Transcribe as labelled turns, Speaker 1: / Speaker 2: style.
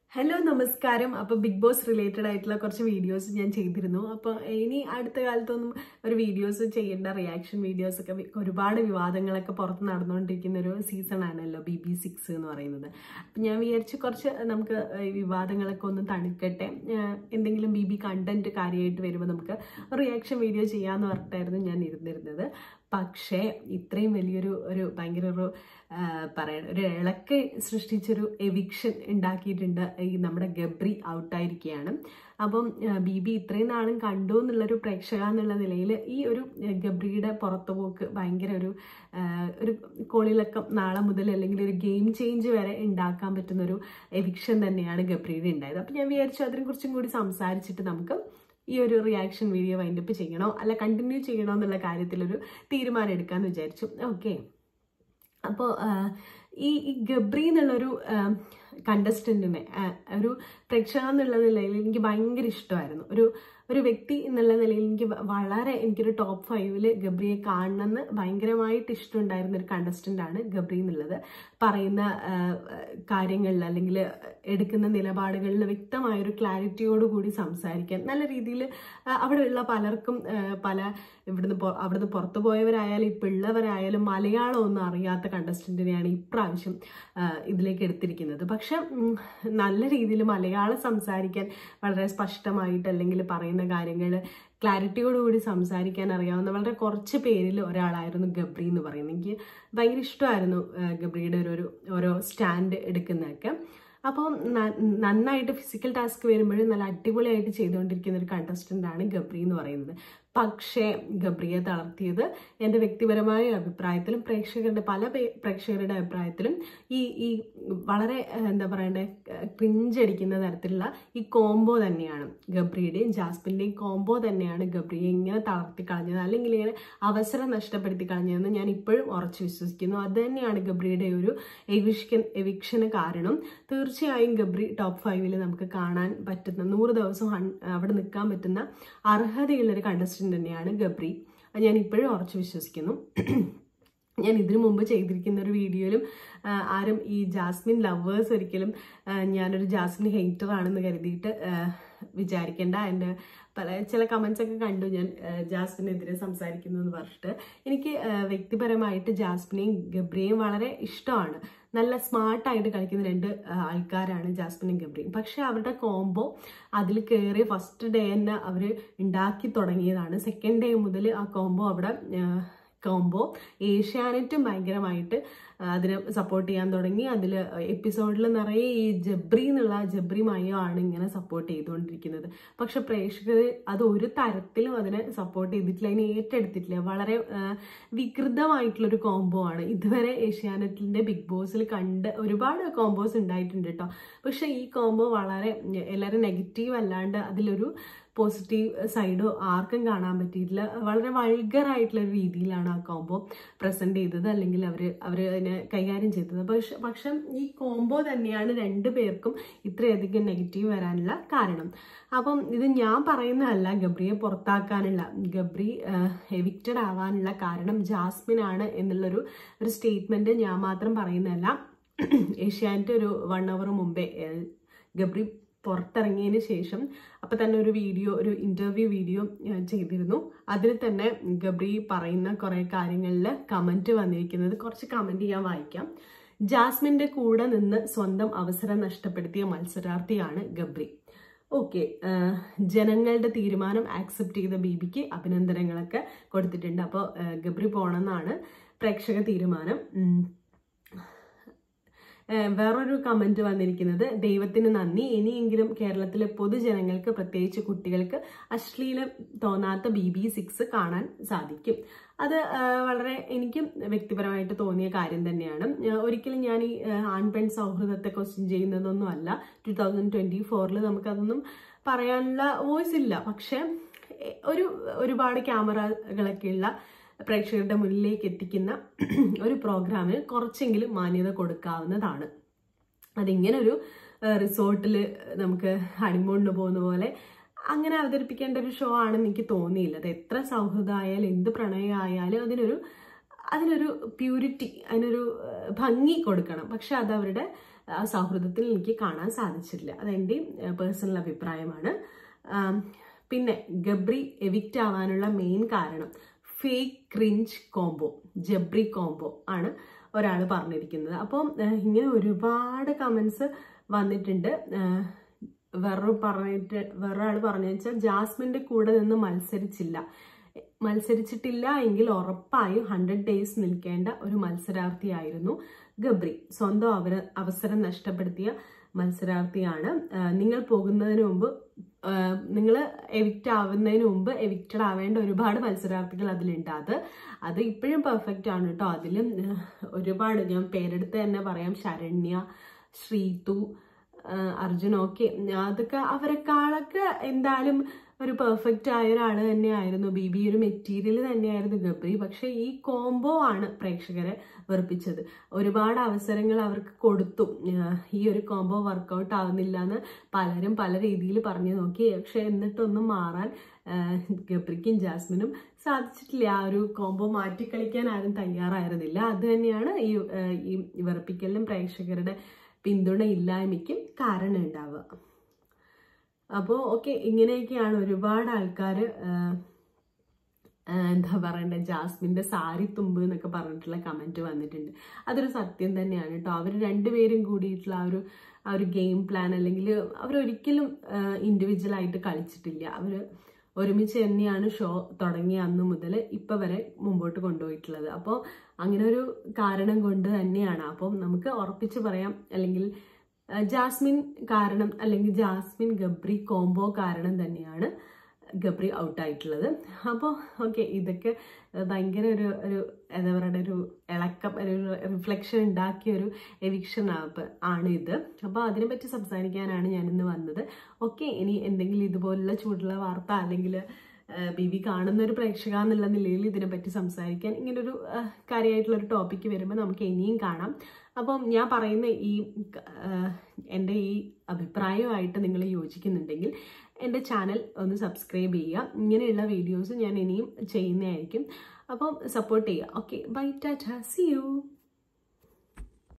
Speaker 1: Hello നമസ്കാരം. അപ്പോൾ big boss related ആയിട്ടുള്ള കുറച്ച് വീഡിയോസ് ഞാൻ ചെയ്തിരുന്നു. അപ്പോൾ ഇനി അടുത്ത കാലത്തൊന്നും ഒരു വീഡിയോസ് ചെയ്യേണ്ട, റിയാക്ഷൻ വീഡിയോസ് ഒക്കെ ഒരുപാട് വിവാദങ്ങളൊക്കെ പുറത്ത് നടന്നുകൊണ്ടിരിക്കുന്ന ഒരു സീസൺ ആണല്ലോ BB6 എന്ന് പറയുന്നത്. അപ്പം ഞാൻ വിചാരിച്ചു കുറച്ച് നമുക്ക് ഈ വിവാദങ്ങളൊക്കെ ഒന്ന് തണുക്കട്ടെ, എന്തെങ്കിലും BB കണ്ടന്റ് കാര്യമായിട്ട് വരുമ്പോൾ നമുക്ക് റിയാക്ഷൻ വീഡിയോ ചെയ്യാമെന്ന് പറഞ്ഞിട്ടായിരുന്നു ഞാൻ ഇരുന്നിരുന്നത്. പക്ഷേ ഇത്രയും വലിയൊരു ഭയങ്കര ഒരു ഇളക്ക് സൃഷ്ടിച്ചൊരു എവിക്ഷൻ ഉണ്ടാക്കിയിട്ടുണ്ട്. ഈ നമ്മുടെ ഗബ്രി ഔട്ടായിരിക്കുകയാണ്. അപ്പം BB ഇത്രയും നാളും കണ്ടു എന്നുള്ളൊരു പ്രേക്ഷക എന്നുള്ള നിലയിൽ ഈ ഒരു ഗബ്രിയുടെ പുറത്തുപോക്ക് ഭയങ്കര ഒരു കോളിളക്കം നാളെ മുതൽ അല്ലെങ്കിൽ ഒരു ഗെയിം ചേഞ്ച് വരെ ഉണ്ടാക്കാൻ പറ്റുന്ന ഒരു എവിക്ഷൻ തന്നെയാണ് ഗബ്രിയുടെ ഉണ്ടായത്. അപ്പം ഞാൻ വിചാരിച്ചു അതിനെക്കുറിച്ചും കൂടി സംസാരിച്ചിട്ട് നമുക്ക് ഈ ഒരു റിയാക്ഷൻ വീഡിയോ വൈൻഡപ്പ് ചെയ്യണോ അല്ല കണ്ടിന്യൂ ചെയ്യണോ എന്നുള്ള കാര്യത്തിലൊരു തീരുമാനം എടുക്കാമെന്ന് വിചാരിച്ചു. ഓക്കെ, അപ്പോൾ ഈ ഗബ്രി എന്നുള്ളൊരു കണ്ടസ്റ്റന്റിനെ ഒരു പ്രേക്ഷക എന്നുള്ള നിലയിൽ എനിക്ക് ഭയങ്കര ഇഷ്ടമായിരുന്നു. ഒരു വ്യക്തി എന്നുള്ള നിലയിൽ എനിക്കൊരു ടോപ്പ് 5 ഗബ്രിയെ കാണണമെന്ന് ഭയങ്കരമായിട്ട് ഇഷ്ടമുണ്ടായിരുന്ന ഒരു കണ്ടസ്റ്റന്റ് ആണ് ഗബ്രി എന്നുള്ളത്. പറയുന്ന കാര്യങ്ങളിൽ അല്ലെങ്കിൽ എടുക്കുന്ന നിലപാടുകളിൽ വ്യക്തമായൊരു ക്ലാരിറ്റിയോടുകൂടി സംസാരിക്കാൻ, നല്ല രീതിയിൽ അവിടെയുള്ള പലർക്കും അവിടുന്ന് പുറത്തു പോയവരായാലും ഇപ്പം ഉള്ളവരായാലും മലയാളം ഒന്നും അറിയാത്ത കണ്ടസ്റ്റന്റിനെയാണ് ഇപ്രാവശ്യം ഇതിലേക്ക് എടുത്തിരിക്കുന്നത്. പക്ഷെ നല്ല രീതിയിൽ മലയാളം സംസാരിക്കാൻ വളരെ സ്പഷ്ടമായിട്ട് അല്ലെങ്കിൽ പറയുന്ന കാര്യങ്ങൾ ക്ലാരിറ്റിയോടുകൂടി സംസാരിക്കാൻ അറിയാവുന്ന വളരെ കുറച്ച് പേരിൽ ഒരാളായിരുന്നു ഗബ്രി എന്ന് പറയുന്നത്. എനിക്ക് ഭയങ്കര ഇഷ്ടമായിരുന്നു ഗബ്രിയുടെ ഓരോ സ്റ്റാൻഡ് എടുക്കുന്നതൊക്കെ. അപ്പം നന്നായിട്ട് ഫിസിക്കൽ ടാസ്ക് വരുമ്പോഴും നല്ല അടിപൊളിയായിട്ട് ചെയ്തുകൊണ്ടിരിക്കുന്ന ഒരു കണ്ടസ്റ്റന്റ് ആണ് ഗബ്രി എന്ന് പറയുന്നത്. പക്ഷേ ഗബ്രിയെ തളർത്തിയത് എൻ്റെ വ്യക്തിപരമായ അഭിപ്രായത്തിലും പല പ്രേക്ഷകരുടെ അഭിപ്രായത്തിലും ഈ വളരെ എന്താ പറയണ്ടേ ക്രിഞ്ചടിക്കുന്ന തരത്തിലുള്ള ഈ കോംബോ തന്നെയാണ്. ഗബ്രിയുടെയും ജാസ്മിൻ്റെയും കോംബോ തന്നെയാണ് ഗബ്രിയെ ഇങ്ങനെ തളർത്തി കളഞ്ഞത് അല്ലെങ്കിൽ ഇങ്ങനെ അവസരം നഷ്ടപ്പെടുത്തി കളഞ്ഞതെന്ന് ഞാൻ ഇപ്പോഴും ഉറച്ചു വിശ്വസിക്കുന്നു. അത് തന്നെയാണ് ഗബ്രിയുടെ ഒരു എവിക്ഷന് കാരണം. തീർച്ചയായും ഗബ്രി ടോപ്പ് 5 നമുക്ക് കാണാൻ പറ്റുന്ന 100 ദിവസം അവിടെ നിൽക്കാൻ പറ്റുന്ന അർഹതയുള്ളൊരു കണ്ടസ്റ്റന്റ് തന്നെയാണ് ഗബ്രി. ഞാൻ ഇപ്പോഴും ഉറച്ചു വിശ്വസിക്കുന്നു. ഞാൻ ഇതിനു മുമ്പ് ചെയ്തിരിക്കുന്ന ഒരു വീഡിയോയിലും ആരും ഈ ജാസ്മിൻ ലവേഴ്സ് ഒരിക്കലും ഞാനൊരു ജാസ്മിൻ ഹെയ്റ്റർ ആണെന്ന് കരുതിയിട്ട് വിചാരിക്കേണ്ട. എൻ്റെ ചില കമൻസ് ഒക്കെ കണ്ടു ഞാൻ ജാസ്മിനെതിരെ സംസാരിക്കുന്നു എന്ന് പറഞ്ഞിട്ട്. എനിക്ക് വ്യക്തിപരമായിട്ട് ജാസ്മിനെയും ഗബ്രിയെയും വളരെ ഇഷ്ടമാണ്. നല്ല സ്മാർട്ടായിട്ട് കളിക്കുന്ന 2 ആൾക്കാരാണ് ജാസ്മിനും ഗബ്രിയും. പക്ഷെ അവരുടെ കോംബോ അതിൽ കയറി ഫസ്റ്റ് ഡേ തന്നെ അവർ ഉണ്ടാക്കി തുടങ്ങിയതാണ്. സെക്കൻഡ് ഡേ മുതൽ ആ കോംബോ ഏഷ്യാനെറ്റും ഭയങ്കരമായിട്ട് അതിനെ സപ്പോർട്ട് ചെയ്യാൻ തുടങ്ങി. അതിൽ എപ്പിസോഡിൽ നിറയെ ഈ ജബ്രി മയോ ആണ് ഇങ്ങനെ സപ്പോർട്ട് ചെയ്തുകൊണ്ടിരിക്കുന്നത്. പക്ഷെ പ്രേക്ഷകർ അത് ഒരു തരത്തിലും അതിനെ സപ്പോർട്ട് ചെയ്തിട്ടില്ല, അതിനെ ഏറ്റെടുത്തിട്ടില്ല. വളരെ വികൃതമായിട്ടുള്ളൊരു കോംബോ ആണ്. ഇതുവരെ ഏഷ്യാനെറ്റിൻ്റെ ബിഗ് ബോസിൽ ഒരുപാട് കോംബോസ് ഉണ്ടായിട്ടുണ്ട് കേട്ടോ. പക്ഷെ ഈ കോംബോ വളരെ എല്ലാവരും നെഗറ്റീവ് അല്ലാണ്ട് അതിലൊരു പോസിറ്റീവ് സൈഡോ ആർക്കും കാണാൻ പറ്റിയിട്ടില്ല. വളരെ വൾഗറായിട്ടുള്ളൊരു രീതിയിലാണ് ആ കോംബോ പ്രസന്റ് ചെയ്തത് അല്ലെങ്കിൽ അവർ അതിനെ കൈകാര്യം ചെയ്തത്. പക്ഷെ ഈ കോംബോ തന്നെയാണ് 2 പേർക്കും ഇത്രയധികം നെഗറ്റീവ് വരാനുള്ള കാരണം. അപ്പം ഇത് ഞാൻ പറയുന്നതല്ല ഗബ്രിയെ പുറത്താക്കാനുള്ള, ഗബ്രി എവിക്റ്റഡ് ആവാനുള്ള കാരണം ജാസ്മിൻ ആണ് എന്നുള്ളൊരു സ്റ്റേറ്റ്മെന്റ് ഞാൻ മാത്രം പറയുന്നതല്ല. ഏഷ്യാനെറ്റ് ഒരു 1 hour മുമ്പേ ഗബ്രി പുറത്തിറങ്ങിയതിന് ശേഷം അപ്പം തന്നെ ഒരു ഇന്റർവ്യൂ വീഡിയോ ചെയ്തിരുന്നു. അതിൽ തന്നെ ഗബ്രി പറയുന്ന കുറേ കാര്യങ്ങളിൽ കമന്റ് വന്നിരിക്കുന്നത്, കുറച്ച് കമന്റ് ഞാൻ വായിക്കാം. ജാസ്മിന്റെ കൂടെ നിന്ന് സ്വന്തം അവസരം നഷ്ടപ്പെടുത്തിയ മത്സരാർത്ഥിയാണ് ഗബ്രി. ഓക്കെ, ജനങ്ങളുടെ തീരുമാനം ആക്സെപ്റ്റ് ചെയ്ത BBക്ക് അഭിനന്ദനങ്ങളൊക്കെ കൊടുത്തിട്ടുണ്ട്. അപ്പോൾ ഗബ്രി പോണമെന്നാണ് പ്രേക്ഷക തീരുമാനം. വേറൊരു കമന്റ് വന്നിരിക്കുന്നത്, ദൈവത്തിന് നന്ദി, ഇനിയെങ്കിലും കേരളത്തിലെ പൊതുജനങ്ങൾക്ക് പ്രത്യേകിച്ച് കുട്ടികൾക്ക് അശ്ലീലം തോന്നാത്ത BB6 കാണാൻ സാധിക്കും. അത് വളരെ എനിക്കും വ്യക്തിപരമായിട്ട് തോന്നിയ കാര്യം തന്നെയാണ്. ഒരിക്കലും ഞാൻ ഈ ആൺപെൺ സൗഹൃദത്തെ ക്വസ്റ്റ്യൻ ചെയ്യുന്നതൊന്നും അല്ല. 2024 നമുക്കതൊന്നും പറയാനുള്ള വോയിസ് ഇല്ല. പക്ഷെ ഒരുപാട് ക്യാമറകളൊക്കെയുള്ള പ്രേക്ഷകരുടെ മുന്നിലേക്ക് എത്തിക്കുന്ന ഒരു പ്രോഗ്രാമിന് കുറച്ചെങ്കിലും മാന്യത കൊടുക്കാവുന്നതാണ്. അതിങ്ങനെ ഒരു റിസോർട്ടിൽ നമുക്ക് ഹണിമൂണിന് പോകുന്ന പോലെ അങ്ങനെ അവതരിപ്പിക്കേണ്ട ഒരു ഷോ ആണെന്ന് എനിക്ക് തോന്നിയില്ല. അത് എത്ര സൗഹൃദമായാലും എന്ത് പ്രണയമായാലും അതിനൊരു പ്യൂരിറ്റി, അതിനൊരു ഭംഗി കൊടുക്കണം. പക്ഷെ അത് അവരുടെ ആ സൗഹൃദത്തിൽ എനിക്ക് കാണാൻ സാധിച്ചിട്ടില്ല. അതെൻ്റെ പേഴ്സണൽ അഭിപ്രായമാണ്. പിന്നെ ഗബ്രി എവിക്റ്റ് ആവാനുള്ള മെയിൻ കാരണം fake cringe combo, Jabri combo ആണ് ഒരാൾ പറഞ്ഞിരിക്കുന്നത്. അപ്പം ഇങ്ങനെ ഒരുപാട് കമൻസ് വന്നിട്ടുണ്ട്. വേറൊരാൾ പറഞ്ഞു വെച്ചാൽ ജാസ്മിൻ്റെ കൂടെ നിന്ന് മത്സരിച്ചിട്ടില്ല എങ്കിൽ ഉറപ്പായും 100 days നിൽക്കേണ്ട ഒരു മത്സരാർത്ഥിയായിരുന്നു ഗബ്രി. സ്വന്തം അവസരം നഷ്ടപ്പെടുത്തിയ മത്സരാർത്ഥിയാണ്. നിങ്ങൾ പോകുന്നതിന് മുമ്പ്, നിങ്ങൾ എവിക്റ്റ് ആവുന്നതിന് മുമ്പ് എവിക്റ്റഡ് ആവേണ്ട ഒരുപാട് മത്സരാർത്ഥികൾ അതിലുണ്ട്. അത് ഇപ്പോഴും പെർഫെക്റ്റ് ആണ് കേട്ടോ. അതിലും ഒരുപാട്, ഞാൻ പേരെടുത്ത് തന്നെ പറയാം, ശരണ്യ, ശ്രീതു, അർജുൻ, ഓക്കെ, അതൊക്കെ അവരെക്കാളൊക്കെ എന്തായാലും ഒരു പെർഫെക്റ്റ് ആയ ഒരാൾ തന്നെയായിരുന്നു. ബിബി ഒരു മെറ്റീരിയൽ തന്നെയായിരുന്നു ഗബ്രി. പക്ഷെ ഈ കോംബോ ആണ് പ്രേക്ഷകരെ വെറുപ്പിച്ചത്. ഒരുപാട് അവസരങ്ങൾ അവർക്ക് കൊടുത്തു. ഈ ഒരു കോംബോ വർക്കൗട്ട് ആവുന്നില്ല എന്ന് പലരും പല രീതിയിൽ പറഞ്ഞു നോക്കി. പക്ഷെ എന്നിട്ടൊന്നും മാറാൻ ഗബ്രിക്കും ജാസ്മിനും സാധിച്ചിട്ടില്ല. ആ ഒരു കോംബോ മാറ്റിക്കളിക്കാൻ ആരും തയ്യാറായിരുന്നില്ല. അത് തന്നെയാണ് ഈ വെറുപ്പിക്കലിനും പ്രേക്ഷകരുടെ പിന്തുണ ഇല്ലായ്മയ്ക്കും കാരണം ഉണ്ടാവുക. അപ്പോൾ ഓക്കെ, ഇങ്ങനെയൊക്കെയാണ് ഒരുപാട് ആൾക്കാർ എന്താ പറയണ്ടേ, ജാസ്മിൻ്റെ സാരി തുമ്പ് എന്നൊക്കെ പറഞ്ഞിട്ടുള്ള കമൻറ്റ് വന്നിട്ടുണ്ട്. അതൊരു സത്യം തന്നെയാണ് കേട്ടോ. അവർ രണ്ടുപേരും കൂടിയിട്ടുള്ള ആ ഒരു ഗെയിം പ്ലാൻ, അല്ലെങ്കിൽ അവരൊരിക്കലും ഇൻഡിവിജ്വലായിട്ട് കളിച്ചിട്ടില്ല. അവർ ഒരുമിച്ച് തന്നെയാണ് ഷോ തുടങ്ങിയ അന്ന് മുതൽ ഇപ്പം വരെ മുമ്പോട്ട് കൊണ്ടുപോയിട്ടുള്ളത്. അപ്പോൾ അങ്ങനെ ഒരു കാരണം കൊണ്ട് തന്നെയാണ്. അപ്പം നമുക്ക് ഉറപ്പിച്ച് പറയാം, അല്ലെങ്കിൽ ജാസ്മിൻ കാരണം, അല്ലെങ്കിൽ ജാസ്മിൻ ഗബ്രി കോംബോ കാരണം തന്നെയാണ് ഗബ്രി ഔട്ടായിട്ടുള്ളത്. അപ്പോൾ ഓക്കെ, ഇതൊക്കെ ഭയങ്കര ഒരു എന്താ പറയുക, ഒരു ഇളക്കം, ഒരു റിഫ്ലക്ഷൻ ഉണ്ടാക്കിയ ഒരു എവിക്ഷൻ ആണ് ഇത്. അപ്പോൾ അതിനെപ്പറ്റി സംസാരിക്കാനാണ് ഞാനിന്ന് വന്നത്. ഓക്കെ, ഇനി എന്തെങ്കിലും ഇതുപോലുള്ള ചൂടുള്ള വാർത്ത, അല്ലെങ്കിൽ ബിബി കാണുന്ന ഒരു പ്രേക്ഷക എന്നുള്ള നിലയിൽ ഇതിനെപ്പറ്റി സംസാരിക്കാൻ ഇങ്ങനൊരു കാര്യമായിട്ടുള്ളൊരു ടോപ്പിക്ക് വരുമ്പോൾ നമുക്ക് ഇനിയും കാണാം. അപ്പം ഞാൻ പറയുന്ന എൻ്റെ ഈ അഭിപ്രായമായിട്ട് നിങ്ങൾ യോജിക്കുന്നുണ്ടെങ്കിൽ എൻ്റെ ചാനൽ ഒന്ന് സബ്സ്ക്രൈബ് ചെയ്യുക. ഇങ്ങനെയുള്ള വീഡിയോസ് ഞാൻ ഇനിയും ചെയ്യുന്നതായിരിക്കും. അപ്പം സപ്പോർട്ട് ചെയ്യുക. Okay, bye, tata, see U.